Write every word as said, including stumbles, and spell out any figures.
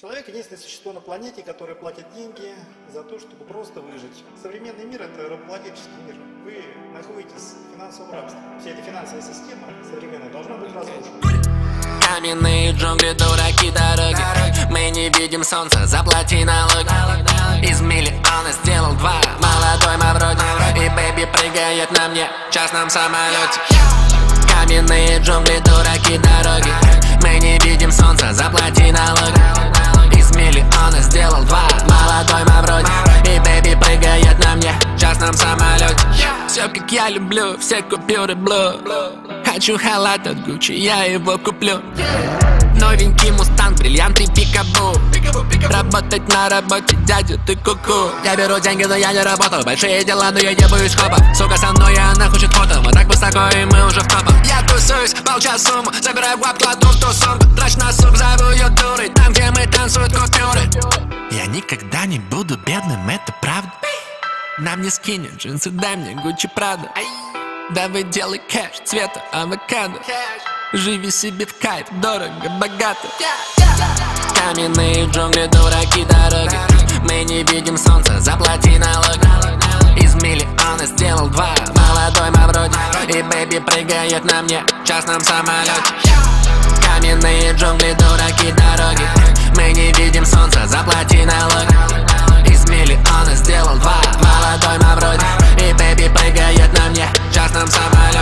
Человек — единственное существо на планете, которое платит деньги за то, чтобы просто выжить. Современный мир — это рабовладельческий мир. Вы находитесь в финансовом рабстве. Вся эта финансовая система современная должна быть разрушена. Каменные джунгли, дураки, дороги. Мы не видим солнца, заплати налоги. Из миллиона сделал два, молодой Мавроди. И бэйби прыгает на мне в частном самолете. Каменные джунгли, дураки, дороги. Мы не видим солнца, заплати налоги. Из миллиона сделал два, молодой Мавроди. И бэйби прыгает на мне в частном самолете. Все как я люблю, все купюры блу. Хочу халат от Гуччи, я его куплю. Новенький мустанг, бриллианты, пикабу. Работать на работе, дядя, ты куку. Я беру деньги, но я не работаю. Большие дела, но я ебаюсь хопа. Сука со мной, и она хочет фото. Мы так высоко, и мы уже в топах. Я тусуюсь, молча сумму. Забираю гуап, кладу в ту сумку. Дрочь на суп, зову ее дурой. Там, где мы танцуют купюры. Я никогда не буду бедным, это правда. Нам не скинет джинсы, дай мне Гуччи Прада. Давай делай кэш цвета авокадо. Живи себе в кайф, дорого, богато. Каменные джунгли, дураки, дороги. Мы не видим солнца, заплати налоги. Из миллиона сделал два, молодой Мавроди. И бэйби прыгает на мне в частном самолете. Каменные джунгли, дураки, дороги. Мы не видим солнца, заплати налоги. Из миллиона сделал два, молодой Мавроди. И бэйби прыгает на мне в частном самолете.